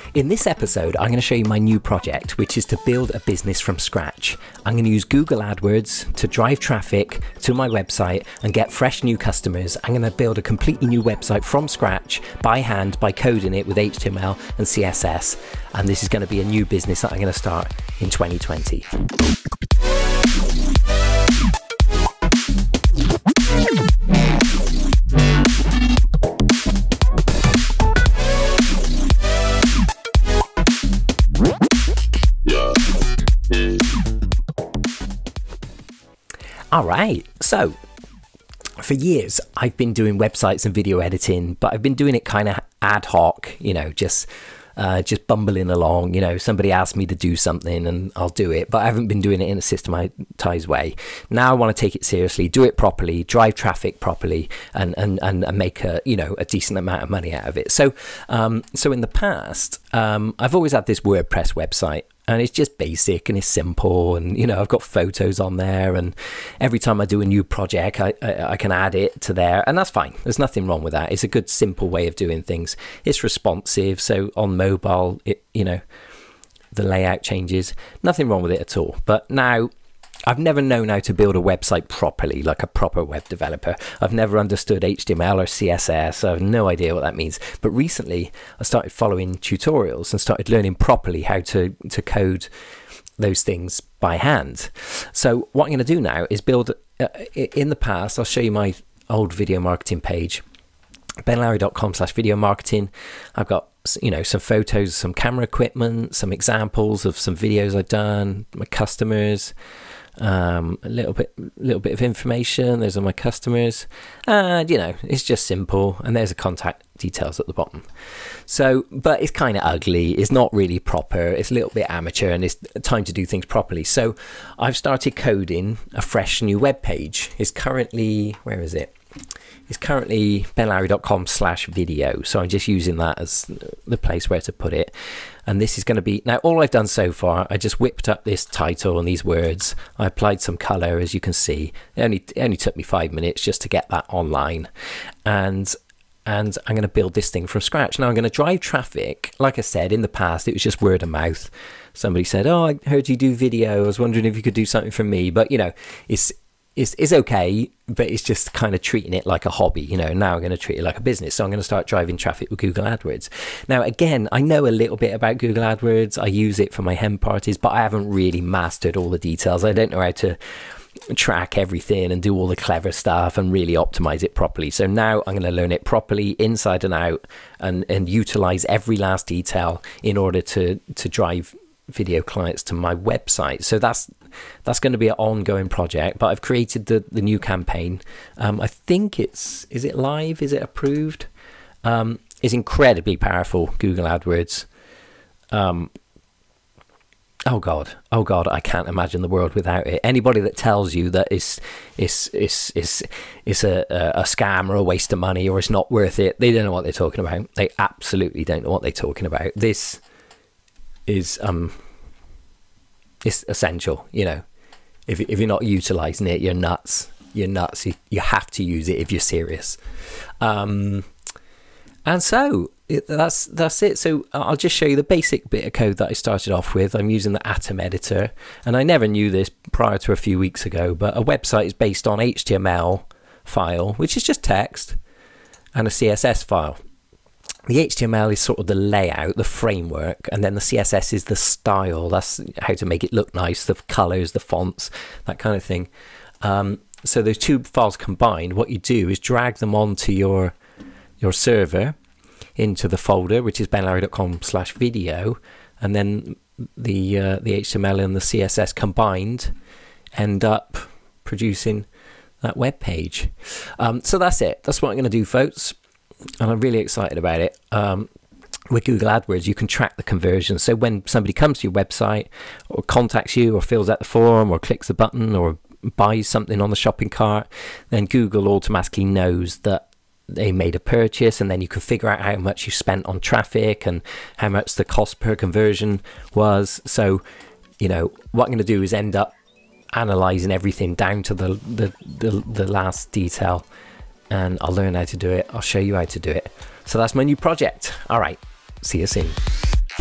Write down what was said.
In this episode, I'm going to show you my new project, which is to build a business from scratch. I'm going to use Google AdWords to drive traffic to my website and get fresh new customers. I'm going to build a completely new website from scratch by hand by coding it with HTML and CSS. And this is going to be a new business that I'm going to start in 2020. All right, so for years I've been doing websites and video editing, but I've been doing it kind of ad hoc, you know, just bumbling along. You know, somebody asked me to do something and I'll do it, but I haven't been doing it in a systematized way. Now I want to take it seriously, do it properly, drive traffic properly, and make a decent amount of money out of it. So so in the past, I've always had this WordPress website. And it's just basic and it's simple, and you know, I've got photos on there, and every time I do a new project I can add it to there, and that's fine. There's nothing wrong with that. It's a good simple way of doing things. It's responsive, so on mobile the layout changes. Nothing wrong with it at all. But now I've never known how to build a website properly, like a proper web developer. I've never understood HTML or CSS. I have no idea what that means. But recently, I started following tutorials and started learning properly how to code those things by hand. So what I'm going to do now is build, in the past, I'll show you my old video marketing page, benlowry.com/video marketing. I've got, you know, some photos, some camera equipment, some examples of some videos I've done, my customers, a little bit of information. Those are my customers, and you know, it's just simple, and there's the contact details at the bottom. So, but it's kind of ugly, it's not really proper, it's a little bit amateur, and it's time to do things properly. So I've started coding a fresh new web page. It's currently, where is it? It's currently benlowry.com/video. So I'm just using that as the place where to put it. And this is going to be, now all I've done so far, I just whipped up this title and these words. I applied some color, as you can see. It only took me 5 minutes just to get that online. And I'm going to build this thing from scratch. Now I'm going to drive traffic. Like I said, in the past, it was just word of mouth. Somebody said, oh, I heard you do video. I was wondering if you could do something for me. But, you know, it's okay, but it's just kind of treating it like a hobby. You know, now I'm going to treat it like a business. So I'm going to start driving traffic with Google AdWords. Now, again, I know a little bit about Google AdWords. I use it for my hen parties, but I haven't really mastered all the details. I don't know how to track everything and do all the clever stuff and really optimize it properly. So now I'm going to learn it properly inside and out, and utilize every last detail in order to drive video clients to my website. So that's going to be an ongoing project, but I've created the new campaign. I think is it live? Is it approved? It's incredibly powerful, Google AdWords. Oh God, I can't imagine the world without it. Anybody that tells you that it's a scam or a waste of money or it's not worth it, they don't know what they're talking about. They absolutely don't know what they're talking about. This is it's essential. You know, if you're not utilizing it, you're nuts. You have to use it if you're serious. And so that's it. So I'll just show you the basic bit of code that I started off with. I'm using the Atom editor, and I never knew this prior to a few weeks ago, but a website is based on HTML file, which is just text, and a CSS file. The HTML is sort of the layout, the framework, and then the CSS is the style. That's how to make it look nice, the colors, the fonts, that kind of thing. So those two files combined, what you do is drag them onto your server into the folder, which is benlowry.com/video, and then the HTML and the CSS combined end up producing that web page. So that's it. That's what I'm going to do, folks. And I'm really excited about it. With Google AdWords, you can track the conversion. So when somebody comes to your website or contacts you or fills out the form or clicks the button or buys something on the shopping cart, then Google automatically knows that they made a purchase, and then you can figure out how much you spent on traffic and how much the cost per conversion was. So, you know, what I'm going to do is end up analyzing everything down to the last detail, and I'll learn how to do it. I'll show you how to do it. So that's my new project. All right, see you soon.